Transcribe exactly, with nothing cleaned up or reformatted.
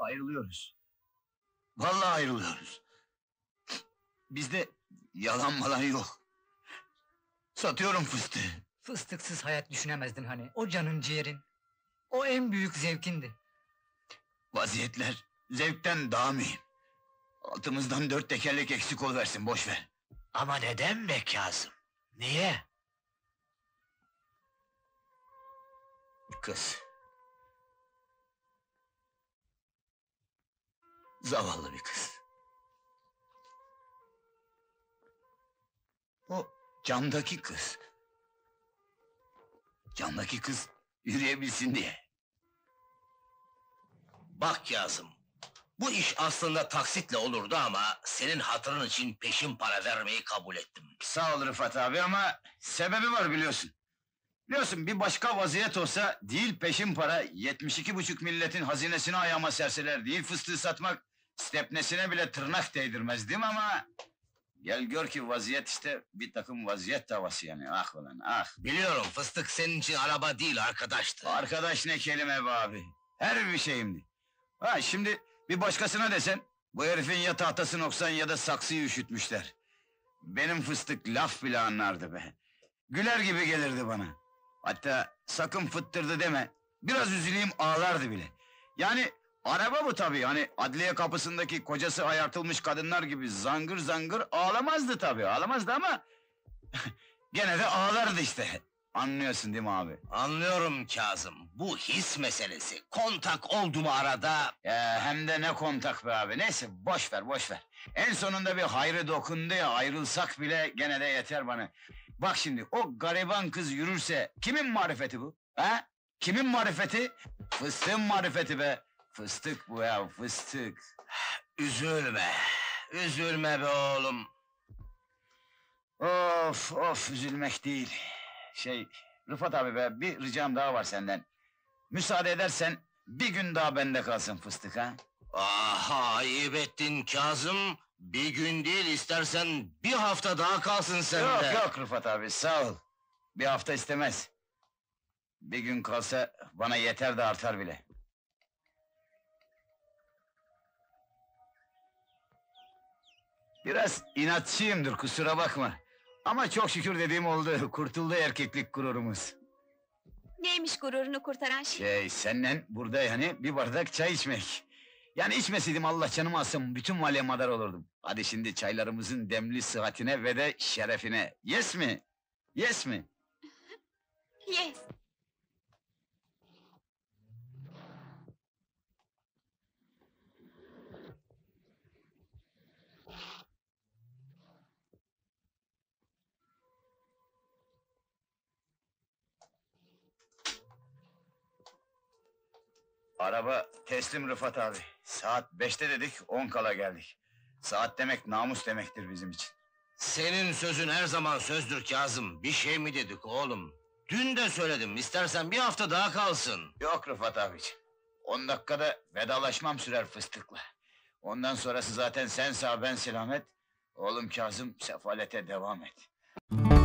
Ayrılıyoruz. Vallahi ayrılıyoruz. Bizde yalan malan yok. Satıyorum fıstığı. Fıstıksız hayat düşünemezdin hani. O canın ciğerin. O en büyük zevkindi. Vaziyetler zevkten daha mühim. Altımızdan dört tekerlek eksik oluversin, boş ver. Ama neden be Kazım? Niye? Kız. Zavallı bir kız. O camdaki kız. Camdaki kız yürüyebilsin diye. Bak Kazım, bu iş aslında taksitle olurdu ama senin hatırın için peşin para vermeyi kabul ettim. Sağ ol Rıfat abi ama sebebi var biliyorsun. Biliyorsun bir başka vaziyet olsa değil peşin para yetmiş iki buçuk milletin hazinesini ayağıma serseler, değil fıstığı satmak stepnesine bile tırnak değdirmezdim ama gel gör ki vaziyet işte bir takım vaziyet davası yani, ah ulan ah. Biliyorum, fıstık senin için araba değil arkadaştı. Arkadaş ne kelime be abi, her bir şeyimdi. Ha şimdi bir başkasına desen bu herifin ya tahtası noksan ya da saksıyı üşütmüşler. Benim fıstık laf bile anlardı be. Güler gibi gelirdi bana. Hatta sakın fıttırdı deme, biraz üzüleyim ağlardı bile. Yani araba bu tabii, hani adliye kapısındaki kocası ayartılmış kadınlar gibi zangır zangır ağlamazdı tabii, ağlamazdı ama gene de ağlardı işte. Anlıyorsun değil mi abi? Anlıyorum Kazım, bu his meselesi. Kontak oldu mu arada? Ya hem de ne kontak be abi, neyse boş ver boş ver. En sonunda bir hayrı dokundu ya, ayrılsak bile gene de yeter bana. Bak şimdi o gariban kız yürürse kimin marifeti bu? Ha? Kimin marifeti? Fıstığın marifeti be. Fıstık bu ya, fıstık. Üzülme, üzülme be oğlum. Of of, üzülmek değil. Şey, Rıfat abi be, bir ricam daha var senden. Müsaade edersen bir gün daha bende kalsın fıstık ha? Aha, ayıp ettin Kazım. Bir gün değil, istersen bir hafta daha kalsın sende. Yok yok Rıfat abi, sağ ol. Bir hafta istemez. Bir gün kalsa bana yeter de artar bile. Biraz inatçıyımdır, kusura bakma. Ama çok şükür dediğim oldu, kurtuldu erkeklik gururumuz. Neymiş gururunu kurtaran şey? Şey, senden burada yani bir bardak çay içmek. Yani içmeseydim Allah canımı alsın, bütün mahalleye madar olurdum. Hadi şimdi çaylarımızın demli sıhhatine ve de şerefine. Yes mi? Yes mi? Yes. Araba teslim Rıfat abi. Saat beşte dedik, on kala geldik. Saat demek namus demektir bizim için. Senin sözün her zaman sözdür Kazım. Bir şey mi dedik oğlum? Dün de söyledim, istersen bir hafta daha kalsın. Yok Rıfat abiciğim. On dakikada vedalaşmam sürer fıstıkla. Ondan sonrası zaten sen sağ ben selamet. Oğlum Kazım sefalete devam et.